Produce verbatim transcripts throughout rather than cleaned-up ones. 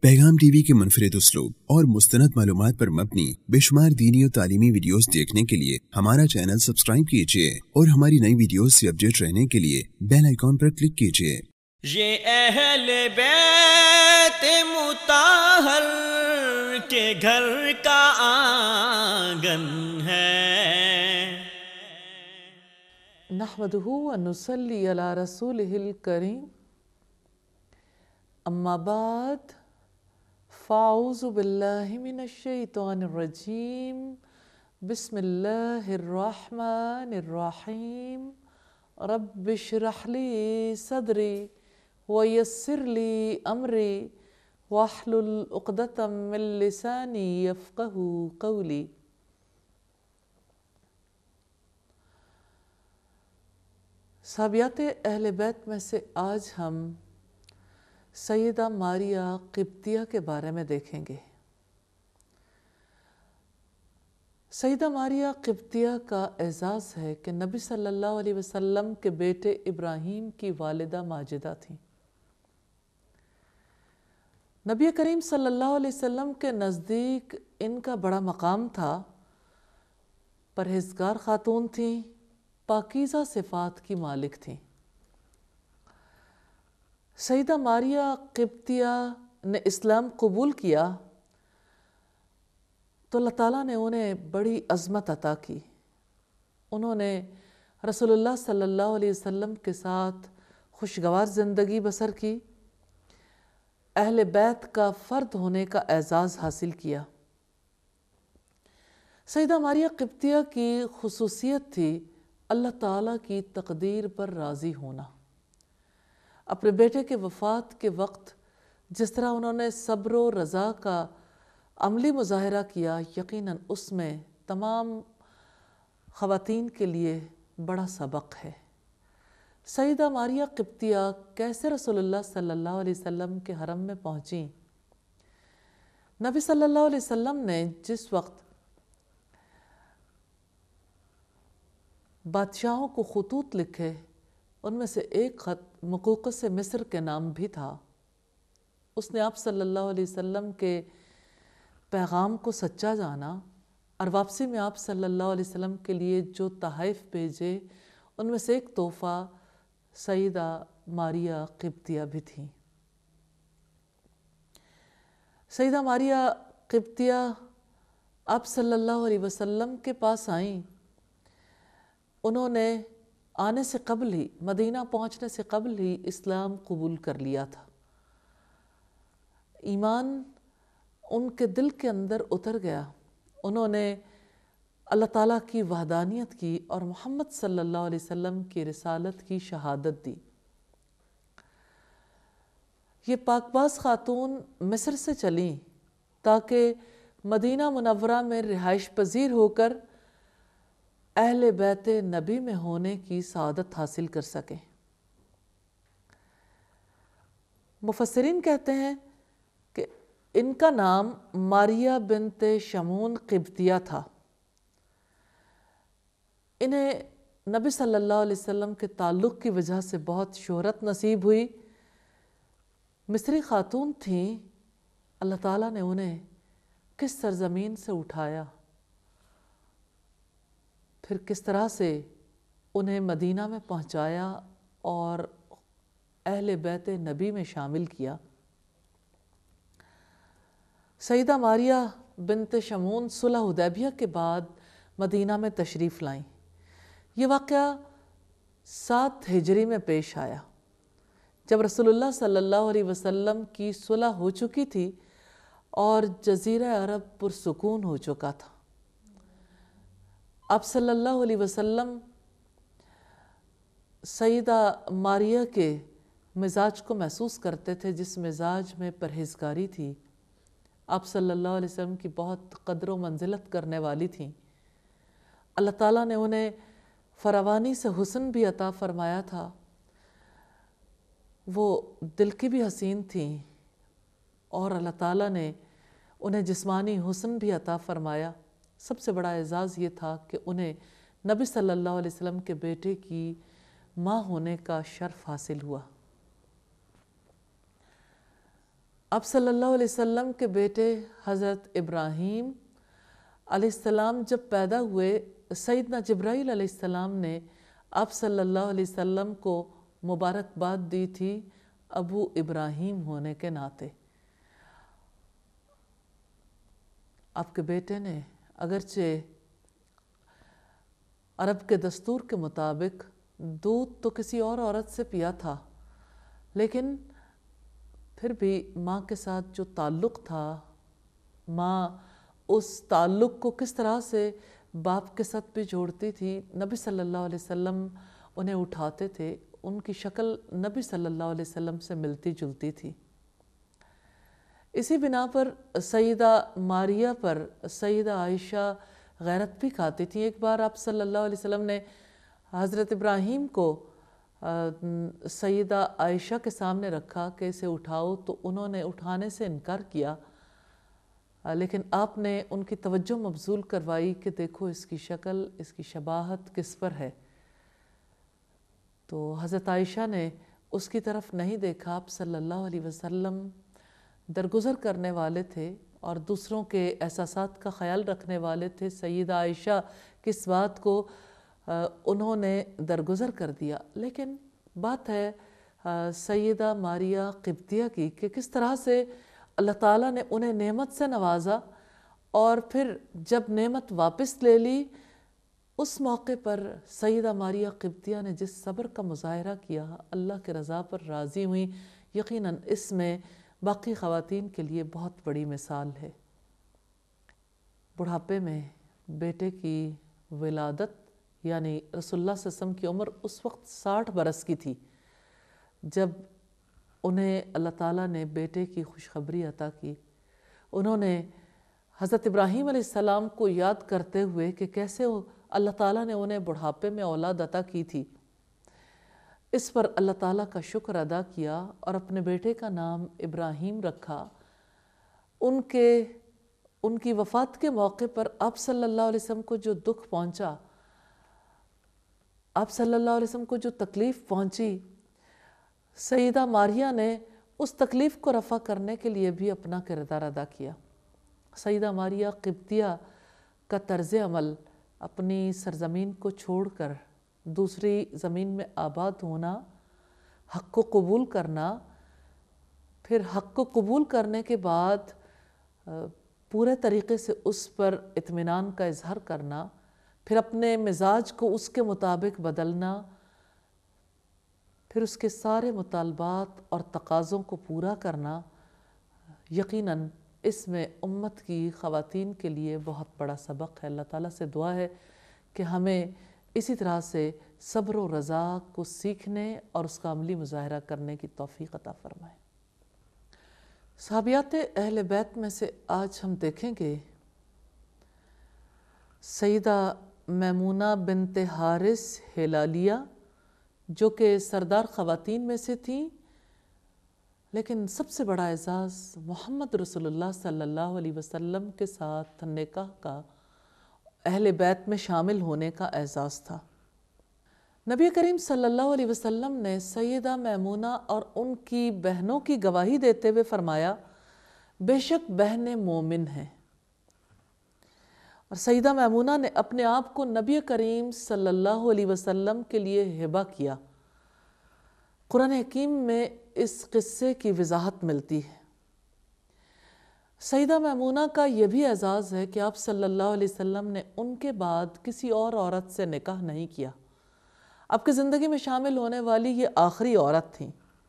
पैगाम टीवी के मुनफरिद उसलूब और मुस्तनद मालूमात पर मबनी बेशुमार दीनी और तालीमी वीडियोस देखने के लिए हमारा चैनल सब्सक्राइब कीजिए और हमारी नई वीडियोस से अपडेट रहने के लिए बेल आइकॉन पर क्लिक कीजिए। ये अहले बैत मुताहर के घर का आंगन है। नहमदुहु व नुसल्ली अला रसूलिहिल करीम, अम्मा बाद, फ़ाऊज़ु बिल्लाहि मिनश शैतानिर रजीम, बिस्मिल्लाहिर रहमानिर रहीम, रब्बिश्रह ली सदरी व यस्सिर ली अमरी वहलुल उक़दतम मिन लिसानी यफ़क़हू क़ौली। साहबियात अहले बैत में से आज हम सैयदा मारिया क़िब्तिया के बारे में देखेंगे। सैयदा मारिया क़िब्तिया का एज़ाज़ है कि नबी सल्लल्लाहु अलैहि वसल्लम के बेटे इब्राहीम की वालिदा माजिदा थीं। नबी करीम सल्लल्लाहु अलैहि वसल्लम के नज़दीक इनका बड़ा मकाम था। परहेज़गार ख़ातून थीं, पाकीज़ा सिफ़ात की मालिक थीं। सैयदा मारिया क़िब्तिया ने इस्लाम कबूल किया तो अल्लाह ताला ने उन्हें बड़ी अज़मत अता की। उन्होंने रसूलुल्लाह सल्लल्लाहु अलैहि वसल्लम के साथ खुशगवार ज़िंदगी बसर की, अहले बैत का फ़र्द होने का एज़ाज़ हासिल किया। सैयदा मारिया क़िब्तिया की खुसूसियत थी अल्लाह ताला की तक़दीर पर राज़ी होना। अपने बेटे के वफ़ात के वक्त जिस तरह उन्होंने सब्र व रज़ा का अमली मुज़ाहरा किया, यकीनन उसमें तमाम ख़वातीन के लिए बड़ा सबक है। सैयदा मारिया क़िब्तिया कैसे रसूलुल्लाह सल्लल्लाहु अलैहि वसल्लम के हरम में पहुँची। नबी सल्लल्लाहु अलैहि वसल्लम ने जिस वक्त बादशाहों को ख़ुतूत लिखे, उनमें से एक ख़त मुक़ौक़िस मिस्र के नाम भी था। उसने आप सल्लल्लाहु अलैहि वसल्लम के पैगाम को सच्चा जाना और वापसी में आप सल्लल्लाहु अलैहि वसल्लम के लिए जो तोहफ़े भेजे, उनमें से एक तोहफ़ा सैयदा मारिया क़िब्तिया भी थी। सैयदा मारिया क़िब्तिया आप सल्लल्लाहु अलैहि वसल्लम के पास आईं। उन्होंने आने से कबल ही, मदीना पहुंचने से कबल ही इस्लाम कबूल कर लिया था। ईमान उनके दिल के अंदर उतर गया। उन्होंने अल्लाह ताला की वहदानियत की और मोहम्मद सल्लल्लाहु अलैहि वसल्लम की रिसालत की शहादत दी। ये पाकबाज़ ख़ातून मिस्र से चलीं ताकि मदीना मुनव्वरा में रिहाइश पज़ीर होकर अहले बैत नबी में होने की सआदत हासिल कर सकें। मुफस्सिरीन कहते हैं कि इनका नाम मारिया बिन्त शमून क़िब्तिया था। इन्हें नबी सल्लल्लाहु अलैहि वसल्लम के ताल्लुक़ की वजह से बहुत शोहरत नसीब हुई। मिस्री ख़ातून थीं, अल्लाह ताला ने उन्हें किस सरज़मीन से उठाया, फिर किस तरह से उन्हें मदीना में पहुंचाया और अहले बैत नबी में शामिल किया। सैयदा मारिया बिन्त शमून सुलह हुदैबिया के बाद मदीना में तशरीफ़ लाईं। ये वाक़या सात हिजरी में पेश आया, जब रसूलुल्लाह सल्लल्लाहु अलैहि वसल्लम की सुलह हो चुकी थी और जज़ीरा अरब पुरसुकून हो चुका था। आप सल्लल्लाहु अलैहि वसल्लम सैयदा मारिया के मिजाज को महसूस करते थे, जिस मिजाज में परहेज़गारी थी। आप सल्लल्लाहु अलैहि वसल्लम की बहुत क़द्र व मंजिलत करने वाली थीं। अल्लाह ताला ने उन्हें फ़रावानी से हुस्न भी अता फ़रमाया था। वो दिल की भी हसीन थीं और अल्लाह ताला ने उन्हें जिस्मानी हुस्न भी अता फ़रमाया। सबसे बड़ा एज़ाज़ ये था कि उन्हें नबी सल्लल्लाहु अलैहि वसल्लम के बेटे की माँ होने का शर्फ़ हासिल हुआ। آپ صلی اللہ علیہ وسلم کے بیٹے حضرت ابراہیم علیہ السلام جب پیدا ہوئے، سیدنا جبرائیل علیہ السلام نے آپ صلی اللہ علیہ وسلم کو مبارکباد دی تھی ابو ابراہیم ہونے کے ناطے۔ آپ کے بیٹے نے اگرچہ عرب کے دستور کے مطابق دودھ تو کسی اور عورت سے پیا تھا، لیکن پھر بھی ماں کے ساتھ جو تعلق تھا، ماں اس تعلق کو کس طرح سے باپ کے ساتھ بھی جوڑتی تھی۔ نبی صلی اللہ علیہ وسلم انہیں اٹھاتے تھے، ان کی شکل نبی صلی اللہ علیہ وسلم سے ملتی جلتی تھی۔ اسی بنا پر سیدہ ماریہ پر سیدہ عائشہ غیرت بھی کھاتی تھیں۔ ایک بار آپ صلی اللہ علیہ وسلم نے حضرت ابراہیم کو سیدہ عائشہ کے سامنے رکھا کہ اسے اٹھاؤ، تو انہوں نے اٹھانے سے انکار کیا، لیکن آپ نے ان کی توجہ مبذول کروائی کہ دیکھو اس کی شکل، اس کی شباہت کس پر ہے۔ تو حضرت عائشہ نے اس کی طرف نہیں دیکھا۔ آپ صلی اللہ علیہ وسلم درگزر کرنے والے تھے اور دوسروں کے احساسات کا خیال رکھنے والے تھے۔ سیدہ عائشہ کس بات کو انہوں نے درگزر کر دیا، لیکن بات ہے سیدہ ماریہ قبطیہ کی کہ کس طرح سے اللہ تعالیٰ نے انہیں نعمت سے نوازا، اور پھر جب نعمت واپس لے لی، اس موقع پر سیدہ ماریہ قبطیہ نے جس صبر کا مظاہرہ کیا، اللہ کے رضا پر راضی ہوئی، یقیناً اس میں باقی خواتین کے لیے بہت بڑی مثال ہے۔ بڑھاپے میں بیٹے کی ولادت، یعنی رسول اللہ صلی اللہ علیہ وسلم کی عمر اس وقت ساٹھ برس کی تھی جب انہیں اللہ تعالیٰ نے بیٹے کی خوشخبری عطا کی۔ انہوں نے حضرت ابراہیم علیہ السلام کو یاد کرتے ہوئے کہ کیسے اللہ تعالیٰ نے انہیں بڑھاپے میں اولاد عطا کی تھی، اس پر اللہ تعالیٰ کا شکر ادا کیا اور اپنے بیٹے کا نام ابراہیم رکھا۔ ان کے ان کی وفات کے موقع پر آپ صلی اللہ علیہ وسلم کو جو دکھ پہنچا، آپ صلی اللہ علیہ وسلم کو جو تکلیف پہنچی، سیدہ ماریہ نے اس تکلیف کو رفع کرنے کے لیے بھی اپنا کردار ادا کیا۔ سیدہ ماریہ قبطیہ کا طرز عمل اپنی سرزمین کو چھوڑ کر دوسری زمین میں آباد ہونا، حق کو قبول کرنا، پھر حق کو قبول کرنے کے بعد پورے طریقے سے اس پر اطمینان کا اظہار کرنا، پھر اپنے مزاج کو اس کے مطابق بدلنا، پھر اس کے سارے مطالبات اور تقاضوں کو پورا کرنا، یقیناً اس میں امت کی خواتین کے لیے بہت بڑا سبق ہے۔ اللہ تعالیٰ سے دعا ہے کہ ہمیں اسی طرح سے صبر و رضا کو سیکھنے اور اس کا عملی مظاہرہ کرنے کی توفیق عطا فرمائے۔ صحابیات اہل بیت میں سے آج ہم دیکھیں گے سیدہ میمونہ بنت حارث ہلالیہ، جو کہ سردار خواتین میں سے تھیں، لیکن سب سے بڑا اعزاز محمد رسول اللہ صلی اللہ علیہ وسلم کے ساتھ نکاح کا، اہل بیت میں شامل ہونے کا اعزاز تھا۔ نبی کریم صلی اللہ علیہ وسلم نے سیدہ میمونہ اور ان کی بہنوں کی گواہی دیتے ہوئے فرمایا، بے شک بہنیں مومن ہیں، اور سیدہ میمونہ نے اپنے آپ کو نبی کریم صلی اللہ علیہ وسلم کے لیے ہبہ کیا۔ قرآن حکیم میں اس قصے کی وضاحت ملتی ہے۔ سیدہ میمونہ کا یہ بھی اعزاز ہے کہ آپ صلی اللہ علیہ وسلم نے ان کے بعد کسی اور عورت سے نکاح نہیں کیا۔ آپ کی زندگی میں شامل ہونے والی یہ آخری عورت تھیں۔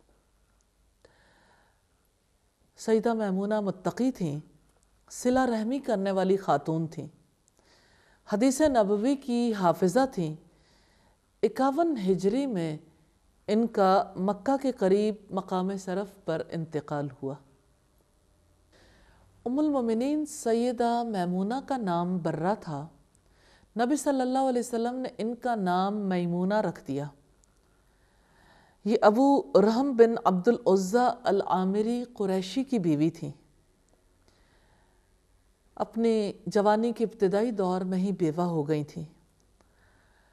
سیدہ میمونہ متقی تھیں، صلہ رحمی کرنے والی خاتون تھیں، حدیث نبوی کی حافظہ تھیں۔ اکاون ہجری میں ان کا مکہ کے قریب مقام شرف پر انتقال ہوا۔ ام المومنین سیدہ میمونہ کا نام برہ تھا، نبی صلی اللہ علیہ وسلم نے ان کا نام میمونہ رکھ دیا۔ یہ ابو رحم بن عبد العزیٰ العامری قریشی کی بیوی تھیں۔ اپنی جوانی کے ابتدائی دور میں ہی بیوہ ہو گئی تھیں۔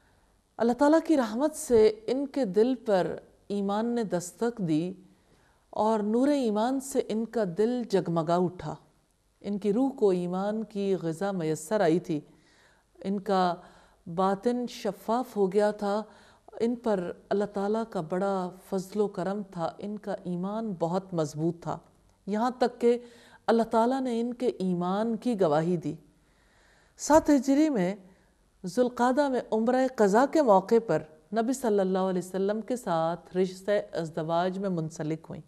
اللہ تعالیٰ کی رحمت سے ان کے دل پر ایمان نے دستک دی اور نور ایمان سے ان کا دل جگمگا اٹھا، ان کی روح کو ایمان کی غذا میسر آئی تھی، ان کا باطن شفاف ہو گیا تھا، ان پر اللہ تعالیٰ کا بڑا فضل و کرم تھا، ان کا ایمان بہت مضبوط تھا، یہاں تک کہ اللہ تعالیٰ نے ان کے ایمان کی گواہی دی۔ سات ہجری میں ذوالقعدہ میں عمرہ قضا کے موقع پر نبی صلی اللہ علیہ وسلم کے ساتھ رشتہ ازدواج میں منسلک ہوئیں۔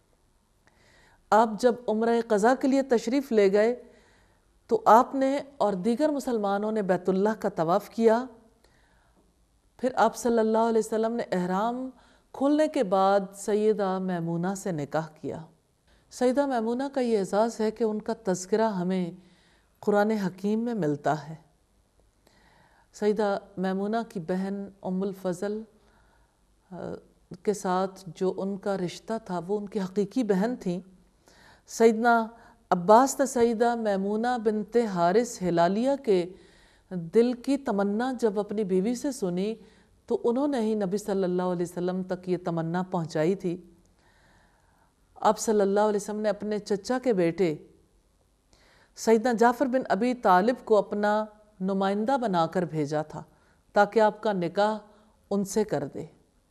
آپ جب عمرہ قضا کے لیے تشریف لے گئے تو آپ نے اور دیگر مسلمانوں نے بیت اللہ کا طواف کیا، پھر آپ صلی اللہ علیہ وسلم نے احرام کھولنے کے بعد سیدہ میمونہ سے نکاح کیا۔ سیدہ میمونہ کا یہ اعزاز ہے کہ ان کا تذکرہ ہمیں قرآن حکیم میں ملتا ہے۔ سیدہ میمونہ کی بہن ام الفضل کے ساتھ جو ان کا رشتہ تھا وہ ان کی حقیقی بہن تھیں۔ سیدنا عباس نے سیدہ میمونہ بنت حارث ہلالیہ کے دل کی تمنا جب اپنی بیوی سے سنی تو انہوں نے ہی نبی صلی اللہ علیہ وسلم تک یہ تمنا پہنچائی تھی۔ آپ صلی اللہ علیہ وسلم نے اپنے چچا کے بیٹے سیدنا جعفر بن ابی طالب کو اپنا نمائندہ بنا کر بھیجا تھا تاکہ آپ کا نکاح ان سے کر دے۔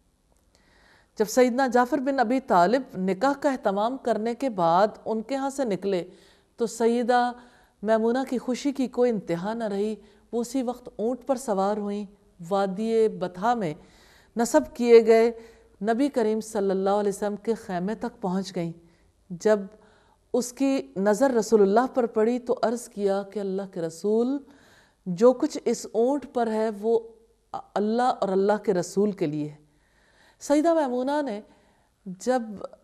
جب سیدنا جعفر بن ابی طالب نکاح کا اہتمام کرنے کے بعد ان کے ہاں سے نکلے تو سیدہ میمونہ کی خوشی کی کوئی انتہا نہ رہی، وہ اسی وقت اونٹ پر سوار ہوئیں، وادی بطحا میں نصب کیے گئے نبی کریم صلی اللہ علیہ وسلم کے خیمے تک پہنچ گئیں۔ جب اس کی نظر رسول اللہ پر پڑی تو عرض کیا کہ اللہ کے رسول، جو کچھ اس اونٹ پر ہے وہ اللہ اور اللہ کے رسول کے لیے ہے۔ سیدہ میمونہ نے جب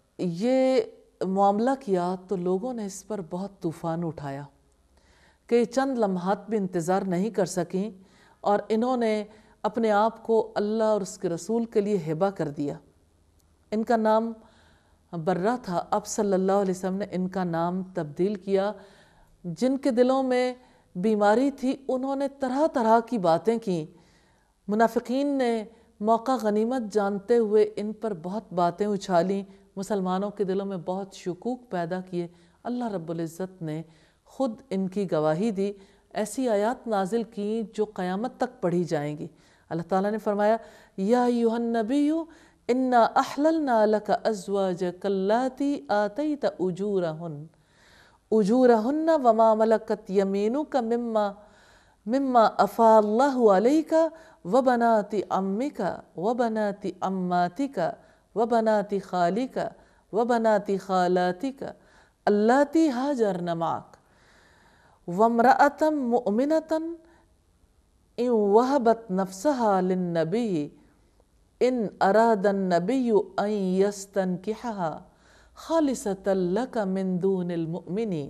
یہ معاملہ کیا تو لوگوں نے اس پر بہت طوفان اٹھایا کہ چند لمحات بھی انتظار نہیں کر سکیں اور انہوں نے اپنے آپ کو اللہ اور اس کے رسول کے لیے ہبہ کر دیا۔ ان کا نام برہ تھا، اب صلی اللہ علیہ وسلم نے ان کا نام تبدیل کیا۔ جن کے دلوں میں بیماری تھی انہوں نے طرح طرح کی باتیں کیں، منافقین نے موقع غنیمت جانتے ہوئے ان پر بہت باتیں اچھالیں، مسلمانوں کے دلوں میں بہت شکوک پیدا کیے۔ اللہ رب العزت نے خود ان کی گواہی دی، ایسی آیات نازل کی جو قیامت تک پڑھی جائیں گی۔ اللہ تعالیٰ نے فرمایا یا ایھا النبی انا احللنا لک ازواجک اللاتی آتیت اجورہن اجورہن وما ملکت یمینک مما مما افاء اللہ علیک وبنات عمک وبنات عماتک وبنات خالک وبنات خالاتک اللاتی ہاجرن معک وامرأة مؤمنة ان وہبت نفسها للنبی ان اراد النبی ان یستنکحها خالصۃ لک من دون المؤمنین۔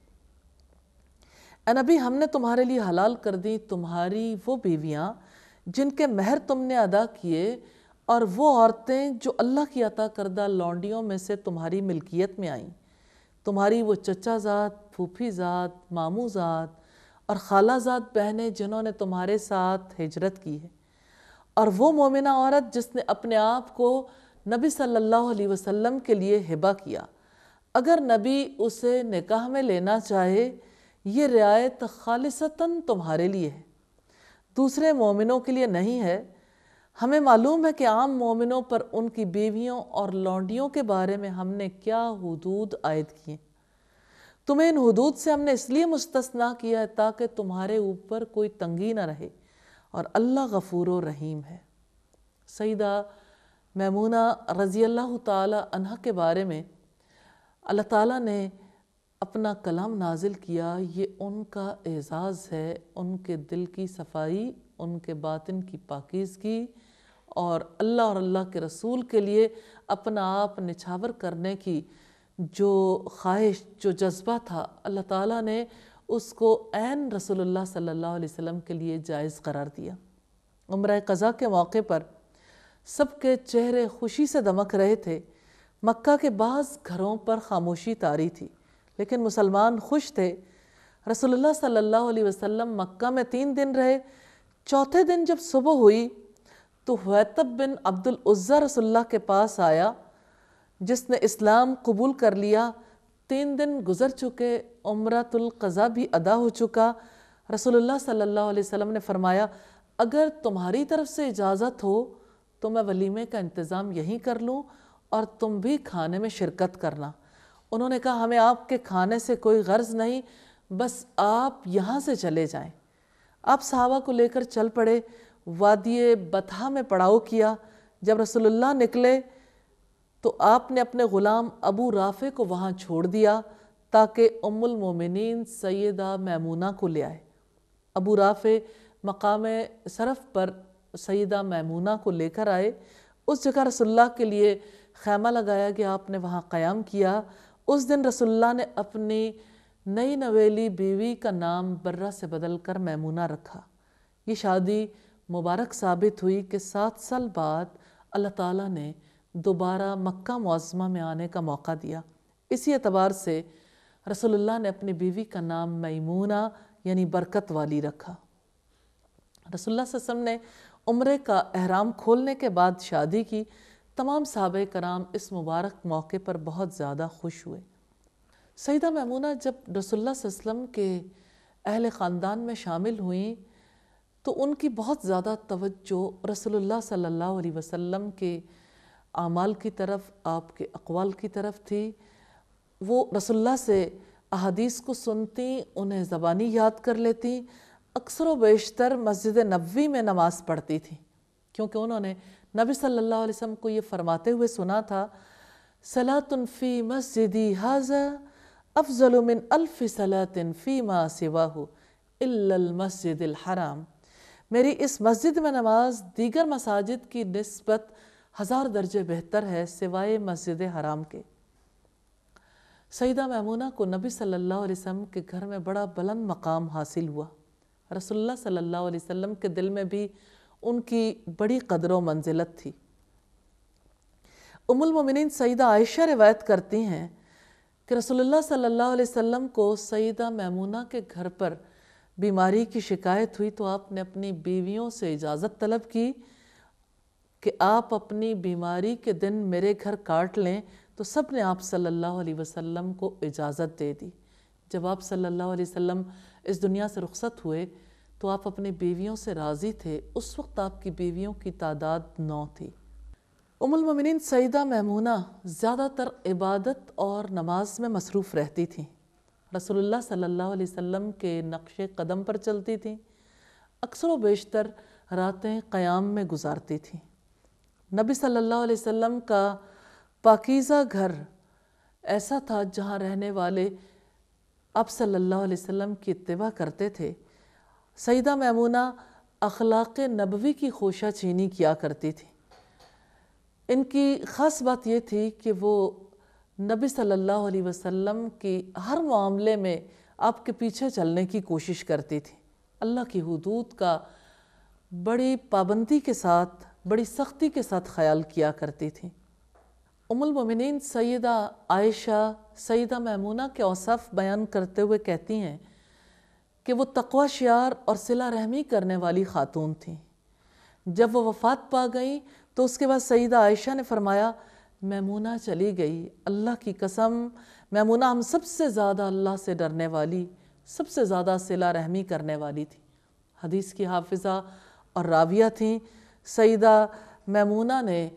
اے نبی، ہم نے تمہارے لیے حلال کر دی تمہاری وہ بیویاں جن کے مہر تم نے ادا کیے، اور وہ عورتیں جو اللہ کی عطا کردہ لونڈیوں میں سے تمہاری ملکیت میں آئیں، تمہاری وہ چچا زاد، پھوپھی زاد، ماموں زاد اور خالہ زاد بہنیں جنہوں نے تمہارے ساتھ ہجرت کی ہے، اور وہ مومنہ عورت جس نے اپنے آپ کو نبی صلی اللہ علیہ وسلم کے لیے ہبہ کیا، اگر نبی اسے نکاح میں لینا چاہے یہ رعایت خالصتاً تمہارے لیے ہے، دوسرے مومنوں کے لیے نہیں ہے۔ ہمیں معلوم ہے کہ عام مومنوں پر ان کی بیویوں اور لونڈیوں کے بارے میں ہم نے کیا حدود عائد کیے، تمہیں ان حدود سے ہم نے اس لیے مستثنیٰ کیا ہے تاکہ تمہارے اوپر کوئی تنگی نہ رہے، اور اللہ غفور و رحیم ہے۔ سیدہ میمونہ رضی اللہ تعالی عنہ کے بارے میں اللہ تعالیٰ نے اپنا کلام نازل کیا، یہ ان کا اعزاز ہے، ان کے دل کی صفائی، ان کے باطن کی پاکیزگی، اور اللہ اور اللہ کے رسول کے لیے اپنا آپ نچھاور کرنے کی جو خواہش، جو جذبہ تھا، اللہ تعالیٰ نے اس کو عین رسول اللہ صلی اللہ علیہ وسلم کے لیے جائز قرار دیا۔ عمرہ قضا کے موقع پر سب کے چہرے خوشی سے دمک رہے تھے۔ مکہ کے بعض گھروں پر خاموشی طاری تھی، لیکن مسلمان خوش تھے۔ رسول اللہ صلی اللہ علیہ وسلم مکہ میں تین دن رہے۔ چوتھے دن جب صبح ہوئی تو حویطب بن عبد العزیٰ رسول اللہ کے پاس آیا جس نے اسلام قبول کر لیا، تین دن گزر چکے، عمرۃ القضا بھی ادا ہو چکا۔ رسول اللہ صلی اللہ علیہ وسلم نے فرمایا اگر تمہاری طرف سے اجازت ہو تو میں ولیمے کا انتظام یہیں کر لوں اور تم بھی کھانے میں شرکت کرنا۔ انہوں نے کہا ہمیں آپ کے کھانے سے کوئی غرض نہیں، بس آپ یہاں سے چلے جائیں۔ آپ صحابہ کو لے کر چل پڑے، وادی بطحا میں پڑاؤ کیا۔ جب رسول اللہ نکلے تو آپ نے اپنے غلام ابو رافع کو وہاں چھوڑ دیا تاکہ ام المومنین سیدہ میمونہ کو لے آئے۔ ابو رافع مقام صرف پر سیدہ میمونہ کو لے کر آئے۔ اس جگہ رسول اللہ کے لیے خیمہ لگایا گیا، آپ نے وہاں قیام کیا۔ اس دن رسول اللہ نے اپنی نئی نویلی بیوی کا نام برہ سے بدل کر میمونہ رکھا۔ یہ شادی مبارک ثابت ہوئی کہ سات سال بعد اللہ تعالیٰ نے دوبارہ مکہ معظمہ میں آنے کا موقع دیا۔ اسی اعتبار سے رسول اللہ نے اپنی بیوی کا نام میمونہ یعنی برکت والی رکھا۔ رسول اللہ صلی اللہ علیہ وسلم نے عمرے کا احرام کھولنے کے بعد شادی کی۔ تمام صحابہ کرام اس مبارک موقع پر بہت زیادہ خوش ہوئے۔ سیدہ میمونہ جب رسول اللہ صلی اللہ علیہ وسلم کے اہل خاندان میں شامل ہوئیں تو ان کی بہت زیادہ توجہ رسول اللہ صلی اللہ علیہ وسلم کے اعمال کی طرف، آپ کے اقوال کی طرف تھی۔ وہ رسول اللہ سے احادیث کو سنتی، انہیں زبانی یاد کر لیتی، اکثر و بیشتر مسجد نبوی میں نماز پڑھتی تھی، کیونکہ انہوں نے نبی صلی اللہ علیہ وسلم کو یہ فرماتے ہوئے سنا تھا صلاۃ فی مسجدی ھذا افضل من الف صلاۃ فیما سواہ الا المسجد الحرام۔ میری اس مسجد میں نماز دیگر مساجد کی نسبت ہزار درجے بہتر ہے سوائے مسجد حرام کے۔ سیدہ میمونہ کو نبی صلی اللہ علیہ وسلم کے گھر میں بڑا بلند مقام حاصل ہوا۔ رسول اللہ صلی اللہ علیہ وسلم کے دل میں بھی ان کی بڑی قدر و منزلت تھی۔ ام المومنین سیدہ عائشہ روایت کرتی ہیں کہ رسول اللہ صلی اللہ علیہ وسلم کو سیدہ میمونہ کے گھر پر بیماری کی شکایت ہوئی تو آپ نے اپنی بیویوں سے اجازت طلب کی کہ آپ اپنی بیماری کے دن میرے گھر کاٹ لیں، تو سب نے آپ صلی اللہ علیہ وسلم کو اجازت دے دی۔ جب آپ صلی اللہ علیہ وسلم اس دنیا سے رخصت ہوئے تو آپ اپنی بیویوں سے راضی تھے۔ اس وقت آپ کی بیویوں کی تعداد نو تھی۔ ام المومنین سیدہ میمونہ زیادہ تر عبادت اور نماز میں مصروف رہتی تھیں۔ رسول اللہ صلی اللہ علیہ وسلم کے نقش قدم پر چلتی تھیں، اکثر و بیشتر راتیں قیام میں گزارتی تھیں۔ نبی صلی اللہ علیہ وسلم کا پاکیزہ گھر ایسا تھا جہاں رہنے والے آپ صلی اللہ علیہ وسلم کی اتباع کرتے تھے۔ سیدہ میمونہ اخلاق نبوی کی خوشہ چینی کیا کرتی تھی۔ ان کی خاص بات یہ تھی کہ وہ نبی صلی اللہ علیہ وسلم کی ہر معاملے میں آپ کے پیچھے چلنے کی کوشش کرتی تھی۔ اللہ کی حدود کا بڑی پابندی کے ساتھ، بڑی سختی کے ساتھ خیال کیا کرتی تھی۔ ام المومنین سیدہ عائشہ سیدہ میمونہ کے اوصاف بیان کرتے ہوئے کہتی ہیں کہ وہ تقوی شیار اور صلہ رحمی کرنے والی خاتون تھیں۔ جب وہ وفات پا گئیں تو اس کے بعد سیدہ عائشہ نے فرمایا میمونہ چلی گئی، اللہ کی قسم میمونہ ہم سب سے زیادہ اللہ سے ڈرنے والی، سب سے زیادہ صلہ رحمی کرنے والی تھی۔ حدیث کی حافظہ اور راویہ تھیں۔ سیدہ میمونہ نے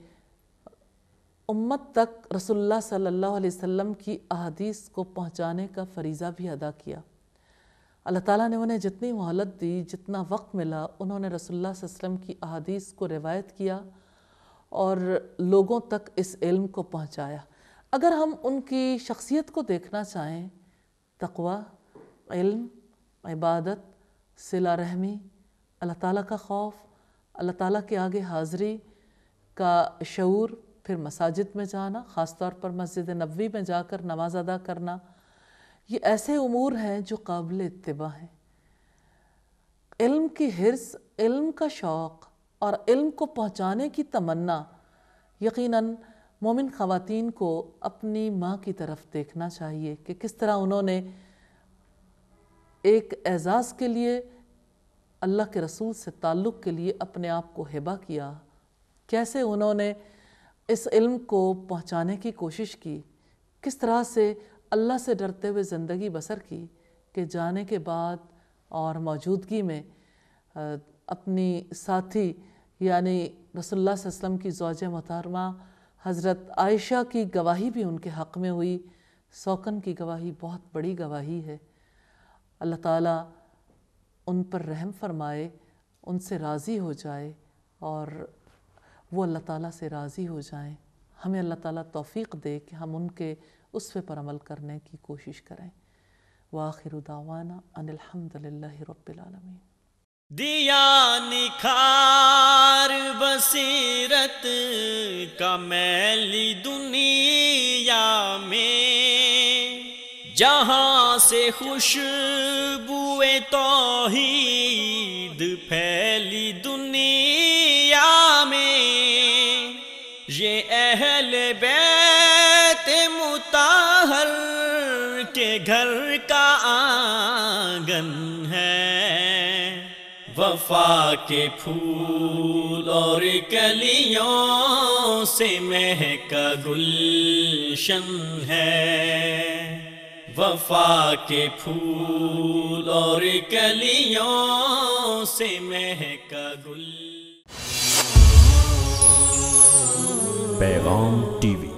امت تک رسول اللہ صلی اللہ علیہ وسلم کی احادیث کو پہنچانے کا فریضہ بھی ادا کیا۔ اللہ تعالیٰ نے انہیں جتنی مہلت دی، جتنا وقت ملا، انہوں نے رسول اللہ صلی اللہ علیہ وسلم کی احادیث کو روایت کیا اور لوگوں تک اس علم کو پہنچایا۔ اگر ہم ان کی شخصیت کو دیکھنا چاہیں، تقوی، علم، عبادت، صلہ رحمی، اللہ تعالیٰ کا خوف، اللہ تعالیٰ کے آگے حاضری کا شعور، پھر مساجد میں جانا، خاص طور پر مسجد نبوی میں جا کر نماز ادا کرنا، یہ ایسے امور ہیں جو قابل اتباع ہیں۔ علم کی حرص، علم کا شوق اور علم کو پہنچانے کی تمنا یقیناً مومن خواتین کو اپنی ماں کی طرف دیکھنا چاہیے کہ کس طرح انہوں نے ایک اعزاز کے لیے، اللہ کے رسول سے تعلق کے لیے اپنے آپ کو ہبہ کیا، کیسے انہوں نے اس علم کو پہنچانے کی کوشش کی، کس طرح سے اللہ سے ڈرتے ہوئے زندگی بسر کی کہ جانے کے بعد اور موجودگی میں اپنی ساتھی یعنی رسول اللہ صلی اللہ علیہ وسلم کی زوجہ محترمہ حضرت عائشہ کی گواہی بھی ان کے حق میں ہوئی۔ سوکن کی گواہی بہت بڑی گواہی ہے۔ اللہ تعالیٰ ان پر رحم فرمائے، ان سے راضی ہو جائے اور وہ اللہ تعالیٰ سے راضی ہو جائیں۔ ہمیں اللہ تعالیٰ توفیق دے کہ ہم ان کے اسوے پر عمل کرنے کی کوشش کریں۔ وآخر دعوانا ان الحمد للہ رب العالمین۔ دیا نکھار بصیرت کا میلی دنیا میں، جہاں سے خوشبوئے توحید پھیلی دنیا میں، یہ اہل بیت مطہر کے گھر کا آنگن ہے، وفا کے پھول اور کلیوں سے مہکا گلشن ہے، وفا کے پھول اور کلیوں سے مہکا گل۔ پیغام ٹی وی